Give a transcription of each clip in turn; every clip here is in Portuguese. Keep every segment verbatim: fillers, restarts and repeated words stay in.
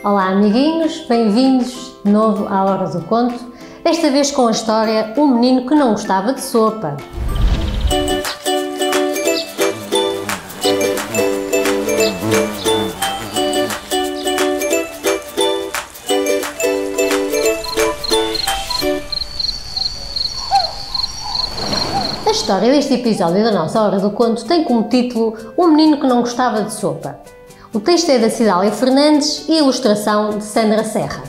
Olá amiguinhos, bem-vindos de novo à Hora do Conto, desta vez com a história Um Menino que Não Gostava de Sopa. A história deste episódio da nossa Hora do Conto tem como título Um Menino que Não Gostava de Sopa. O texto é da Cidália Fernandes e a ilustração de Sandra Serra.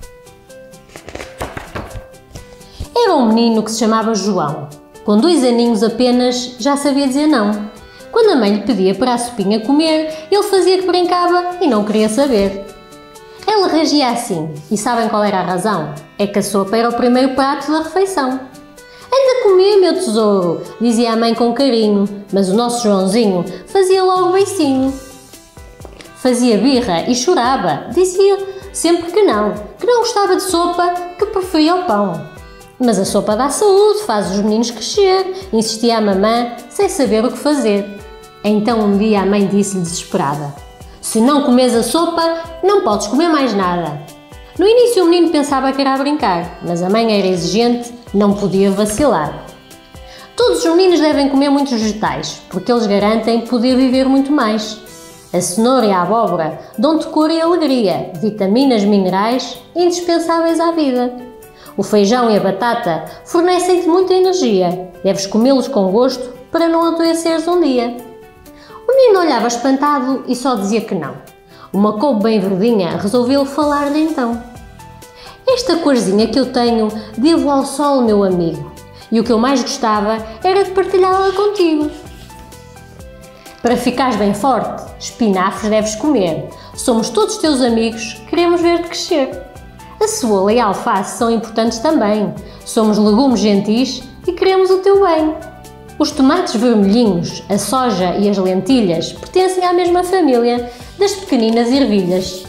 Era um menino que se chamava João. Com dois aninhos apenas, já sabia dizer não. Quando a mãe lhe pedia para a sopinha comer, ele fazia que brincava e não queria saber. Ela reagia assim, e sabem qual era a razão? É que a sopa era o primeiro prato da refeição. Anda a comer, meu tesouro, dizia a mãe com carinho, mas o nosso Joãozinho fazia logo beicinho. Fazia birra e chorava, dizia sempre que não, que não gostava de sopa, que preferia o pão. Mas a sopa dá saúde, faz os meninos crescer, insistia a mamã, sem saber o que fazer. Então um dia a mãe disse-lhe desesperada: se não comes a sopa, não podes comer mais nada. No início o menino pensava que era a brincar, mas a mãe era exigente, não podia vacilar. Todos os meninos devem comer muitos vegetais, porque eles garantem poder viver muito mais. A cenoura e a abóbora dão-te cor e alegria, vitaminas, minerais indispensáveis à vida. O feijão e a batata fornecem-te muita energia, deves comê-los com gosto para não adoeceres um dia. O menino olhava espantado e só dizia que não. Uma couve bem verdinha resolveu falar-lhe então. Esta corzinha que eu tenho devo ao sol, meu amigo, e o que eu mais gostava era de partilhá-la contigo. Para ficares bem forte, espinafres deves comer. Somos todos teus amigos, queremos ver-te crescer. A cebola e a alface são importantes também. Somos legumes gentis e queremos o teu bem. Os tomates vermelhinhos, a soja e as lentilhas pertencem à mesma família das pequeninas ervilhas.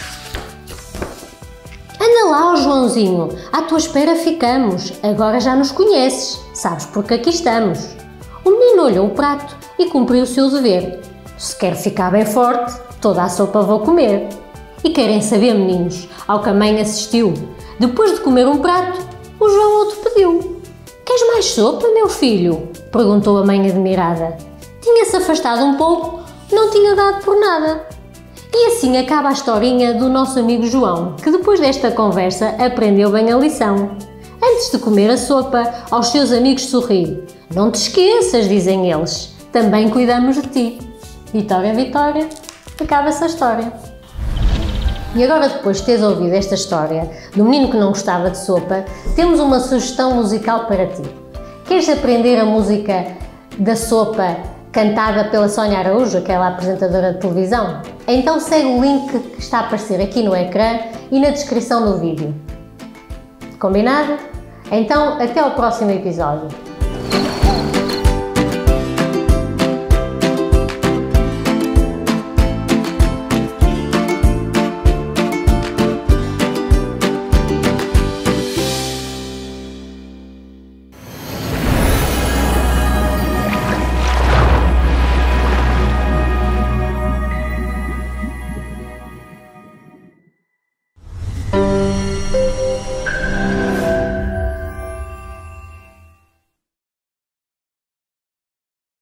Anda lá, ó Joãozinho, à tua espera ficamos. Agora já nos conheces, sabes porque aqui estamos. O menino olhou o prato e cumpriu o seu dever. Se quer ficar bem forte, toda a sopa vou comer. E querem saber, meninos, ao que a mãe assistiu. Depois de comer um prato, o João outro pediu. Queres mais sopa, meu filho? Perguntou a mãe admirada. Tinha-se afastado um pouco, não tinha dado por nada. E assim acaba a historinha do nosso amigo João, que depois desta conversa aprendeu bem a lição. Antes de comer a sopa, aos seus amigos sorri. Não te esqueças, dizem eles, também cuidamos de ti. Vitória, Vitória, acaba-se a história. E agora, depois de teres ouvido esta história do menino que não gostava de sopa, temos uma sugestão musical para ti. Queres aprender a música da sopa cantada pela Sónia Araújo, aquela apresentadora de televisão? Então segue o link que está a aparecer aqui no ecrã e na descrição do vídeo. Combinado? Então, até ao próximo episódio.